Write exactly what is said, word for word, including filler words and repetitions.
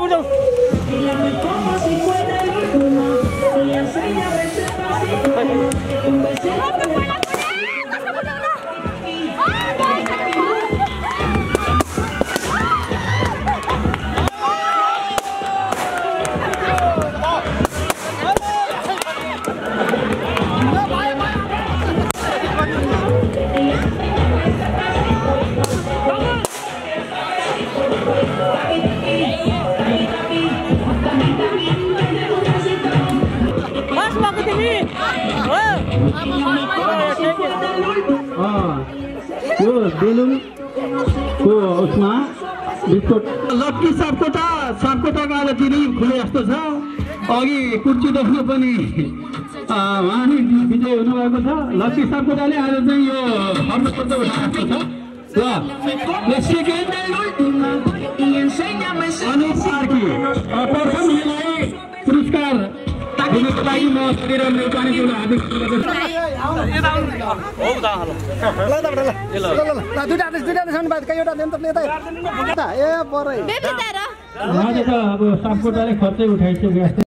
बुझाऊ यो बेलुनको उसमा biscuit lucky Sapkota सापकोटाको आज चिनी खुले जस्तो छ अघि कुर्ची देख्नु पनि उहाँ नै विजय हुनुभएको छ लक्की सापकोटाले आज चाहिँ यो हर्षपत्र उठाएको छ ल सेकेन्ड अनुप कार्की प्रथम यिनलाई पुरस्कार दिनको लागि म श्रीराम नेपालीको हार्दिक स्वागत अब सापकोटाले खर्चै उठाइसक्यो